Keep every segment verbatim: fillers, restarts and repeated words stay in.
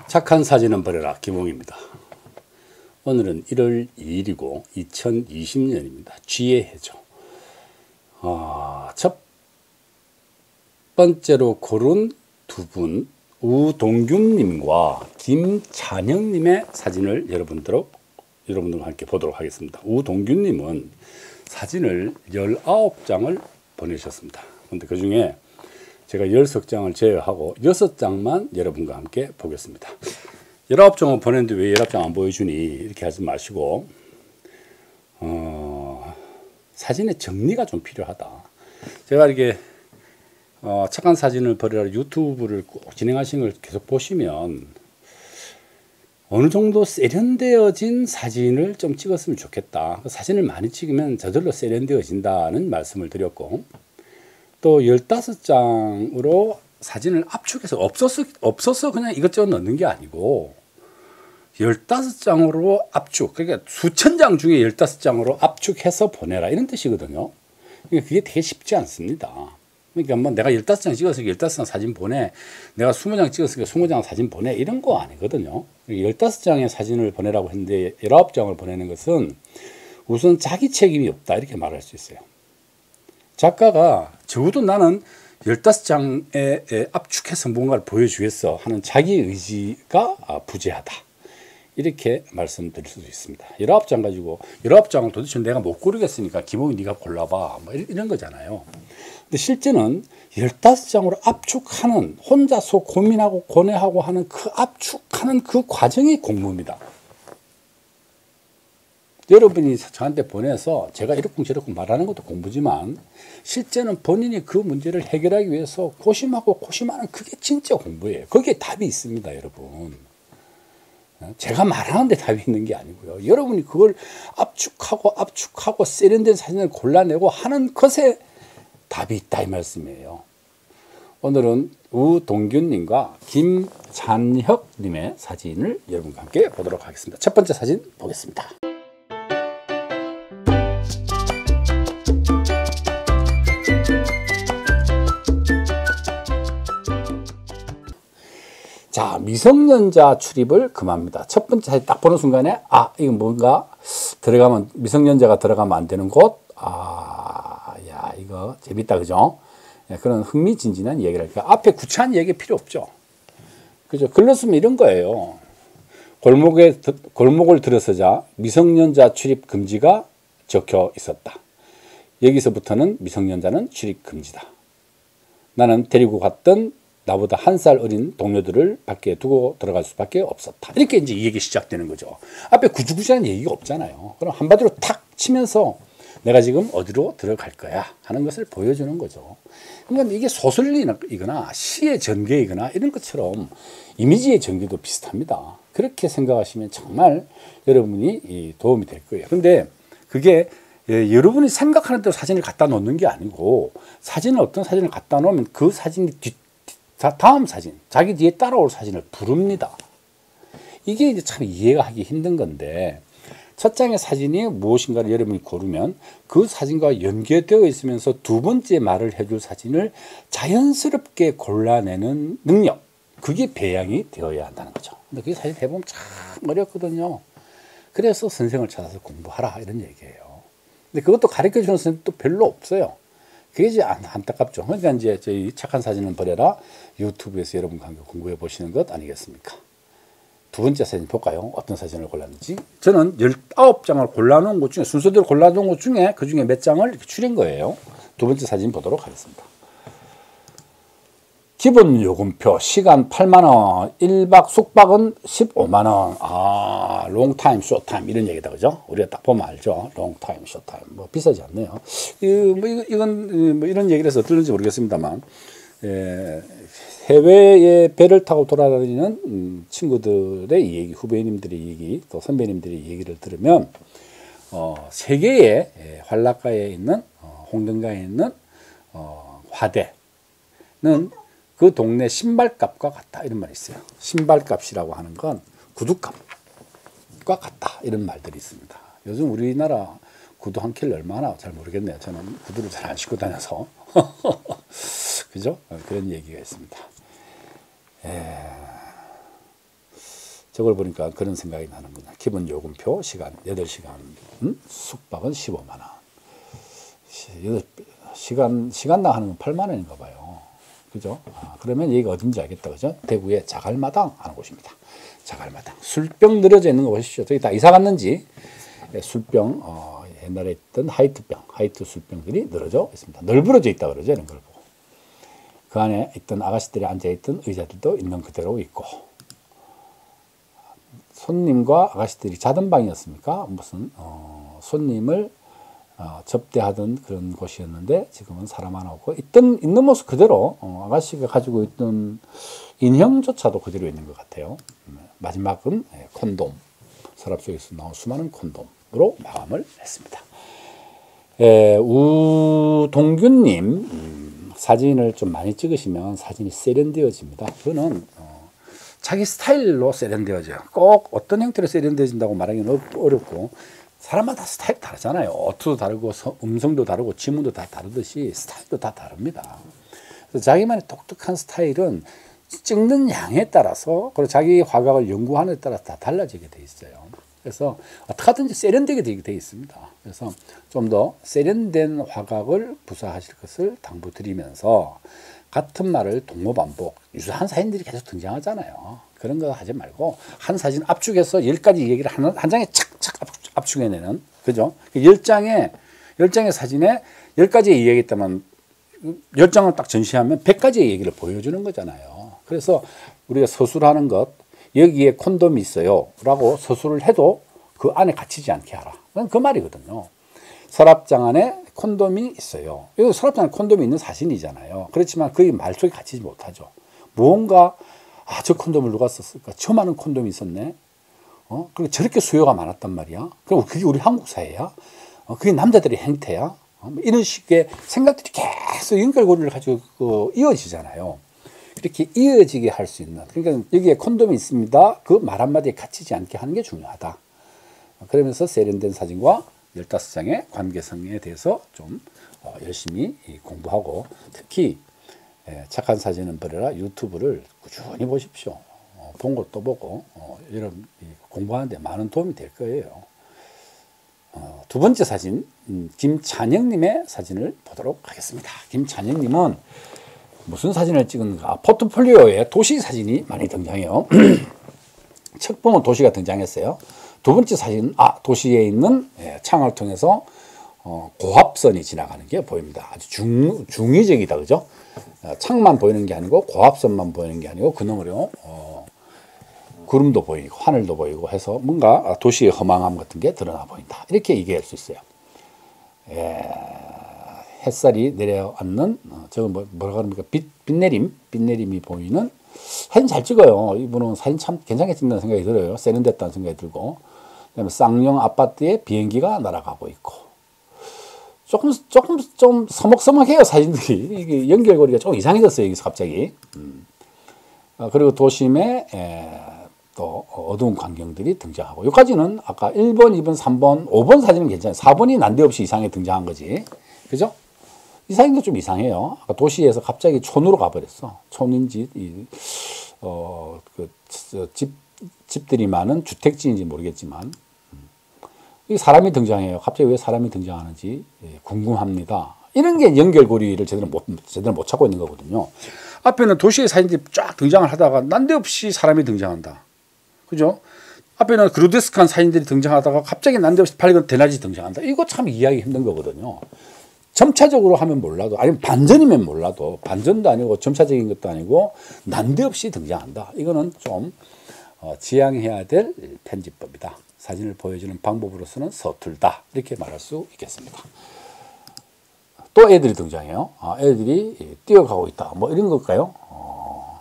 착한 사진은 버려라. 김홍입니다. 오늘은 일월 이일이고 이천이십 년입니다. 쥐의 해죠. 어, 첫 번째로 고른 두 분, 우동균님과 김찬영님의 사진을 여러분들, 여러분들과 함께 보도록 하겠습니다. 우동균님은 사진을 열아홉 장을 보내셨습니다. 그런데 그 중에 제가 열석 장을 제외하고 여섯 장만 여러분과 함께 보겠습니다. 열아홉 장을 보냈는데 왜 열아홉 장 안 보여주니? 이렇게 하지 마시고, 어, 사진의 정리가 좀 필요하다. 제가 이렇게 어, 착한 사진을 버리라 유튜브를 꼭 진행하시는 걸 계속 보시면 어느 정도 세련되어진 사진을 좀 찍었으면 좋겠다. 사진을 많이 찍으면 저절로 세련되어진다는 말씀을 드렸고, 또 열다섯 장으로 사진을 압축해서 없어서, 없어서 그냥 이것저것 넣는 게 아니고 열다섯 장으로 압축, 그러니까 수천 장 중에 열다섯 장으로 압축해서 보내라, 이런 뜻이거든요. 그러니까 그게 되게 쉽지 않습니다. 그러니까 뭐 내가 열다섯 장 찍었으니까 열다섯 장 사진 보내, 내가 스무 장 찍었으니까 스무 장 사진 보내, 이런 거 아니거든요. 열다섯 장의 사진을 보내라고 했는데 열아홉 장을 보내는 것은 우선 자기 책임이 없다, 이렇게 말할 수 있어요. 작가가 적어도 나는 열다섯 장에 압축해서 뭔가를 보여주겠어 하는 자기 의지가 부재하다, 이렇게 말씀드릴 수도 있습니다. 열아홉 장 가지고 열아홉 장을 도대체 내가 못 고르겠으니까 김홍이 네가 골라봐, 뭐 이런 거잖아요. 근데 실제는 열다섯 장으로 압축하는, 혼자서 고민하고 고뇌하고 하는 그 압축하는 그 과정이 공부입니다. 여러분이 저한테 보내서 제가 이렇쿵 저렇쿵 말하는 것도 공부지만 실제는 본인이 그 문제를 해결하기 위해서 고심하고 고심하는, 그게 진짜 공부예요. 거기에 답이 있습니다, 여러분. 제가 말하는데 답이 있는 게 아니고요. 여러분이 그걸 압축하고 압축하고 세련된 사진을 골라내고 하는 것에 답이 있다, 이 말씀이에요. 오늘은 우동균님과 김찬혁님의 사진을 여러분과 함께 보도록 하겠습니다. 첫 번째 사진 보겠습니다. 자, 미성년자 출입을 금합니다. 첫 번째 사진 딱 보는 순간에, 아, 이건 뭔가 들어가면, 미성년자가 들어가면 안 되는 곳, 아, 야, 이거 재밌다, 그죠? 예, 그런 흥미진진한 얘기를 할게요. 앞에 구차한 얘기 필요 없죠. 그죠? 글로 쓰면 이런 거예요. 골목에, 골목을 들어서자 미성년자 출입 금지가 적혀 있었다. 여기서부터는 미성년자는 출입 금지다. 나는 데리고 갔던 나보다 한 살 어린 동료들을 밖에 두고 들어갈 수밖에 없었다. 이렇게 이제 이 얘기 시작되는 거죠. 앞에 구주구주한 얘기가 없잖아요. 그럼 한마디로 탁 치면서 내가 지금 어디로 들어갈 거야 하는 것을 보여주는 거죠. 그러니까 이게 소설이거나 시의 전개이거나 이런 것처럼 이미지의 전개도 비슷합니다. 그렇게 생각하시면 정말 여러분이 도움이 될 거예요. 그런데 그게 예, 여러분이 생각하는 대로 사진을 갖다 놓는 게 아니고, 사진을, 어떤 사진을 갖다 놓으면 그 사진이 뒤, 다음 사진, 자기 뒤에 따라올 사진을 부릅니다. 이게 이제 참 이해가 하기 힘든 건데, 첫 장의 사진이 무엇인가를 여러분이 고르면 그 사진과 연계되어 있으면서 두 번째 말을 해줄 사진을 자연스럽게 골라내는 능력, 그게 배양이 되어야 한다는 거죠. 근데 그게 사실 해보면 참 어렵거든요. 그래서 선생을 찾아서 공부하라, 이런 얘기예요. 근데 그것도 가르쳐 주는 선생님도 별로 없어요. 그게 이제 안타깝죠. 그러니까 이제 저희 착한 사진은 버려라 유튜브에서 여러분과 함께 공부해 보시는 것 아니겠습니까? 두 번째 사진 볼까요? 어떤 사진을 골랐는지. 저는 열아홉 장을 골라놓은 것 중에, 순서대로 골라놓은 것 중에 그 중에 몇 장을 이렇게 추린 거예요. 두 번째 사진 보도록 하겠습니다. 기본 요금표, 시간 팔만 원, 일 박 숙박은 십오만 원. 아, 롱타임, 쇼타임, 이런 얘기다, 그죠? 우리가 딱 보면 알죠? 롱타임, 쇼타임. 뭐, 비싸지 않네요. 이, 뭐, 이건, 뭐, 이런 얘기를 해서 들는지 모르겠습니다만, 예, 해외에 배를 타고 돌아다니는 음, 친구들의 얘기, 후배님들의 얘기, 또 선배님들의 얘기를 들으면, 어, 세계의 예, 환락가에 있는, 어, 홍등가에 있는, 어, 화대는 그 동네 신발값과 같다, 이런 말이 있어요. 신발값이라고 하는 건 구두값과 같다, 이런 말들이 있습니다. 요즘 우리나라 구두 한 켤레 얼마나 잘 모르겠네요. 저는 구두를 잘 안 신고 다녀서. 그죠? 그런 얘기가 있습니다. 에... 저걸 보니까 그런 생각이 나는구나. 기본 요금표 시간 여덟 시간 음? 숙박은 십오만 원. 시간 시간당 하는 건 팔만 원인가 봐요. 그죠? 아, 그러면 여기가 어딘지 알겠다. 그죠? 대구의 자갈마당 하는 곳입니다. 자갈마당. 술병 늘어져 있는 거 보십시오. 저기 다 이사 갔는지 술병 어, 옛날에 있던 하이트병, 하이트 술병들이 늘어져 있습니다. 널브러져 있다 그러죠. 이런 걸 보고. 그 안에 있던 아가씨들이 앉아있던 의자들도 있는 그대로 있고, 손님과 아가씨들이 자던 방이었습니까? 무슨 어, 손님을 어, 접대하던 그런 곳이었는데 지금은 사람 하나 없고 있던 있는 모습 그대로 어, 아가씨가 가지고 있던 인형조차도 그대로 있는 것 같아요. 마지막은 예, 콘돔, 서랍 속에서 나온 수많은 콘돔으로 마감을 했습니다. 예, 우동균님 음, 사진을 좀 많이 찍으시면 사진이 세련되어집니다. 그거는 어, 자기 스타일로 세련되어져요. 꼭 어떤 형태로 세련되어진다고 말하기는 어렵고, 사람마다 스타일 다르잖아요. 어투도 다르고 음성도 다르고 지문도 다 다르듯이 스타일도 다 다릅니다. 그래서 자기만의 독특한 스타일은 찍는 양에 따라서, 그리고 자기 화각을 연구하는 데 따라서 다 달라지게 돼 있어요. 그래서 어떻게 하든지 세련되게 되게 돼 있습니다. 그래서 좀 더 세련된 화각을 구사하실 것을 당부드리면서, 같은 말을 동모반복, 유사한 사진들이 계속 등장하잖아요. 그런 거 하지 말고 한 사진 압축해서 열 가지 얘기를 한, 한 장에 착착 압축해내는, 그죠? 열 장의 열 장의 사진에 열 가지의 이야기 있다면 열 장을 딱 전시하면 백 가지의 얘기를 보여주는 거잖아요. 그래서 우리가 서술하는 것, 여기에 콘돔이 있어요 라고 서술을 해도 그 안에 갇히지 않게 하라. 그 말이거든요. 서랍장 안에 콘돔이 있어요. 이거 서랍장 안에 콘돔이 있는 사진이잖아요. 그렇지만 그게 말 속에 갇히지 못하죠. 무언가, 아, 저 콘돔을 누가 썼을까? 저 많은 콘돔이 있었네. 어? 그리고 저렇게 수요가 많았단 말이야. 그럼 그게 우리 한국 사회야? 어, 그게 남자들의 행태야? 어? 이런 식의 생각들이 계속 연결고리를 가지고 그 이어지잖아요. 이렇게 이어지게 할 수 있는, 그러니까 여기에 콘돔이 있습니다. 그 말 한마디에 갇히지 않게 하는 게 중요하다. 그러면서 세련된 사진과 열다섯 장의 관계성에 대해서 좀 어, 열심히 공부하고, 특히 예, 착한 사진은 버려라 유튜브를 꾸준히 보십시오. 어, 본 것도 보고 어, 여러분 공부하는 데 많은 도움이 될 거예요. 어, 두 번째 사진, 음, 김찬영님의 사진을 보도록 하겠습니다. 김찬영님은 무슨 사진을 찍은가? 포트폴리오에 도시 사진이 많이 등장해요. 첫 번은 도시가 등장했어요. 두 번째 사진은 아, 도시에 있는 예, 창을 통해서 어, 고압선이 지나가는 게 보입니다. 아주 중, 중의적이다, 그죠? 어, 창만 보이는 게 아니고 고압선만 보이는 게 아니고 그 너머로 어, 구름도 보이고 하늘도 보이고 해서 뭔가 도시의 허망함 같은 게 드러나 보인다. 이렇게 얘기할 수 있어요. 예, 햇살이 내려앉는 어, 저거 뭐, 뭐라 그럽니까? 빛, 빛내림, 빛내림이 보이는. 사진 잘 찍어요. 이분은 사진 참 괜찮게 찍는다는 생각이 들어요. 세련됐다는 생각이 들고. 그다음에 쌍용 아파트에 비행기가 날아가고 있고. 조금 조금 좀 서먹서먹해요, 사진들이. 이게 연결고리가 조금 이상해졌어요, 여기서 갑자기. 음. 아, 그리고 도심에 에, 또 어두운 광경들이 등장하고. 여기까지는 아까 일 번, 이 번, 삼 번, 오 번 사진은 괜찮아요. 사 번이 난데없이 이상하게 등장한 거지. 그죠? 이 사진도 좀 이상해요. 아까 도시에서 갑자기 촌으로 가버렸어. 촌인지, 이, 어, 그, 집, 집들이 많은 주택지인지 모르겠지만, 음. 이 사람이 등장해요. 갑자기 왜 사람이 등장하는지 예, 궁금합니다. 이런 게 연결고리를 제대로 못, 제대로 못 찾고 있는 거거든요. 앞에는 도시의 사진들이 쫙 등장을 하다가 난데없이 사람이 등장한다. 그죠? 앞에는 그로데스크한 사진들이 등장하다가 갑자기 난데없이 밝은 대낮이 등장한다. 이거 참 이해하기 힘든 거거든요. 점차적으로 하면 몰라도, 아니면 반전이면 몰라도, 반전도 아니고 점차적인 것도 아니고 난데없이 등장한다. 이거는 좀 어, 지양해야 될 편집법이다. 사진을 보여주는 방법으로서는 서툴다. 이렇게 말할 수 있겠습니다. 또 애들이 등장해요. 아, 애들이 뛰어가고 있다. 뭐 이런 걸까요? 어,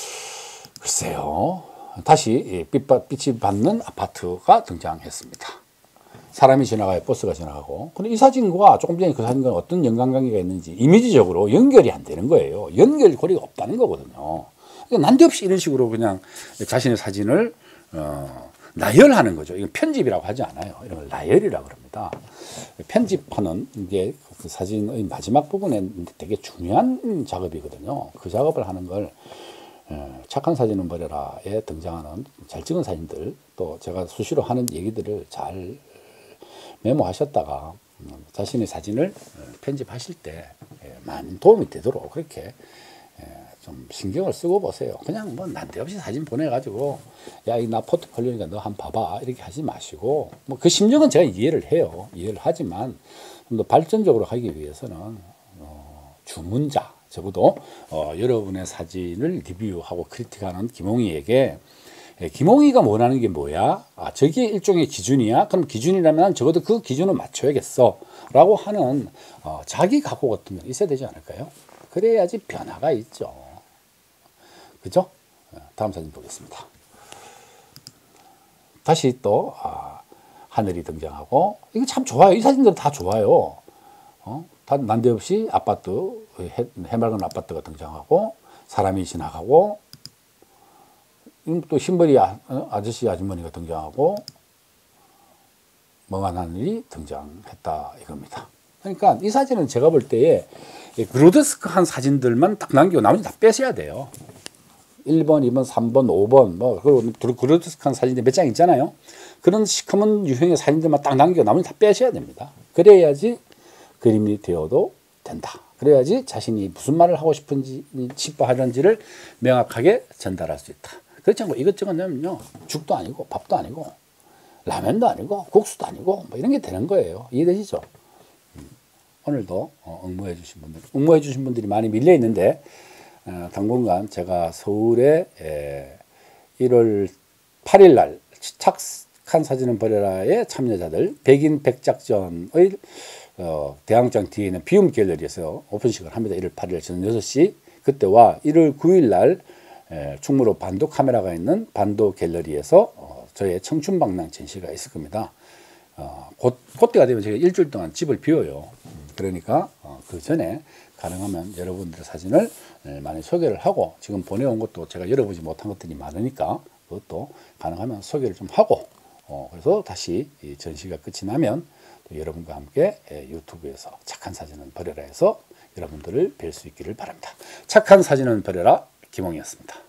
글쎄요. 다시 빛이 받는 아파트가 등장했습니다. 사람이 지나가요. 버스가 지나가고. 근데 이 사진과 조금 전에 그 사진과 어떤 연관관계가 있는지 이미지적으로 연결이 안 되는 거예요. 연결고리가 없다는 거거든요. 그러니까 난데없이 이런 식으로 그냥 자신의 사진을 어, 나열하는 거죠. 이건 편집이라고 하지 않아요. 이런 걸 나열이라고 합니다. 편집하는 게 그 사진의 마지막 부분에 되게 중요한 작업이거든요. 그 작업을 하는 걸 어, 착한 사진은 버려라에 등장하는 잘 찍은 사진들, 또 제가 수시로 하는 얘기들을 잘 메모하셨다가 음, 자신의 사진을 편집하실 때 많은 도움이 되도록 그렇게 좀 신경을 쓰고 보세요. 그냥 뭐 난데없이 사진 보내가지고 야, 이 나 포트폴리오니까 너 한번 봐봐 이렇게 하지 마시고, 뭐 그 심정은 제가 이해를 해요. 이해를 하지만 좀 더 발전적으로 하기 위해서는 어, 주문자, 적어도 어, 여러분의 사진을 리뷰하고 크리틱하는 김홍희에게 예, 김홍희가 원하는 게 뭐야? 아, 저게 일종의 기준이야? 그럼 기준이라면 적어도 그 기준을 맞춰야겠어 라고 하는 어, 자기 각오 같은 게 있어야 되지 않을까요? 그래야지 변화가 있죠. 그죠? 다음 사진 보겠습니다. 다시 또 아, 하늘이 등장하고, 이거 참 좋아요. 이 사진들은 다 좋아요. 어? 다 난데없이 아파트, 해, 해맑은 아파트가 등장하고 사람이 지나가고, 또 흰머리 아, 아저씨 아주머니가 등장하고 멍한 하늘이 등장했다 이겁니다. 그러니까 이 사진은 제가 볼 때에 그로테스크한 사진들만 딱 남기고 나머지 다 빼셔야 돼요. 일 번, 이 번, 삼 번, 오 번 뭐 그로테스크한 사진들 몇 장 있잖아요. 그런 시커먼 유형의 사진들만 딱 남기고 나머지 다 빼셔야 됩니다. 그래야지 그림이 되어도 된다. 그래야지 자신이 무슨 말을 하고 싶은지 싶어 하는지를 명확하게 전달할 수 있다. 그렇지 않고 이것저것 넣으면요, 죽도 아니고 밥도 아니고 라면도 아니고 국수도 아니고 뭐 이런 게 되는 거예요. 이해되시죠? 음, 오늘도 어, 응모해 주신 분들, 응모해 주신 분들이 많이 밀려 있는데 어, 당분간 제가 서울에 에, 일월 팔일 날 착한 사진은 버려라의 참여자들 백인 백작전의 어, 대항장 뒤에 있는 비움 갤러리에서 오픈식을 합니다. 일월 팔일 저녁 여섯 시, 그때와 일월 구일 날 에, 충무로 반도 카메라가 있는 반도 갤러리에서 어, 저의 청춘방랑 전시가 있을 겁니다. 어, 곧, 그때가 되면 제가 일주일 동안 집을 비워요. 그러니까 어, 그 전에 가능하면 여러분들의 사진을 에, 많이 소개를 하고, 지금 보내온 것도 제가 열어보지 못한 것들이 많으니까 그것도 가능하면 소개를 좀 하고, 어, 그래서 다시 이 전시가 끝이 나면 또 여러분과 함께 에, 유튜브에서 착한 사진은 버려라 해서 여러분들을 뵐 수 있기를 바랍니다. 착한 사진은 버려라, 김홍희였습니다.